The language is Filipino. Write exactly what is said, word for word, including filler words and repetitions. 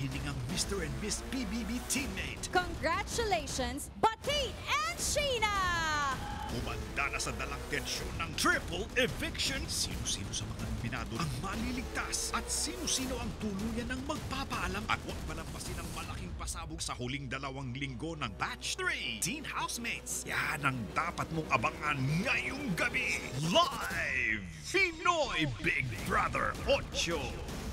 hiningang Mister and Miss P B B teammate. Congratulations, Batit and Sheena! Umanda na sa dalang tensyon ng triple eviction. Sino-sino sa mga nominado ang maliligtas at sino-sino ang tuluyan ng magpapaalam at huwag malampasin ang malaking pasabog sa huling dalawang linggo ng Batch three. Teen Housemates, yan ang dapat mong abangan ngayong gabi. Live! Pinoy Big Brother O T S O.